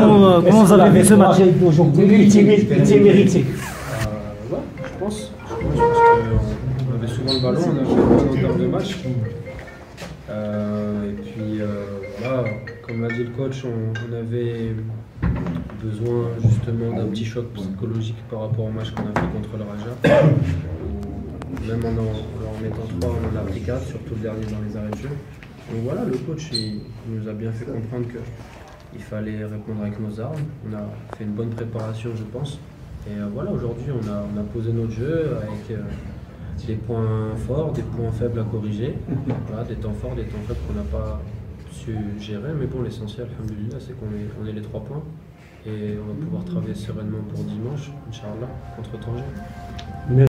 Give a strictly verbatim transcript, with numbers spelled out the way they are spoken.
comment, comment vous avez vu ce match aujourd'hui? Il était mérité. Euh, ouais, je pense. Je pense parce qu'on avait souvent le ballon, on avait une bonne entame de match. Euh, et puis euh, voilà, comme l'a dit le coach, on, on avait besoin justement d'un petit choc psychologique par rapport au match qu'on a fait contre le Raja. Même en, en, en mettant trois, on en a pris quatre, surtout le dernier dans les arrêts de jeu. Donc voilà, le coach il, il nous a bien fait comprendre qu'il fallait répondre avec nos armes. On a fait une bonne préparation, je pense. Et euh, voilà, aujourd'hui, on a, on a posé notre jeu avec euh, des points forts, des points faibles à corriger. Voilà, des temps forts, des temps faibles qu'on n'a pas su gérer. Mais bon, l'essentiel, alhamdoulilah, c'est qu'on ait, on ait les trois points. Et on va pouvoir travailler sereinement pour dimanche, Inch'Allah, contre Tanger.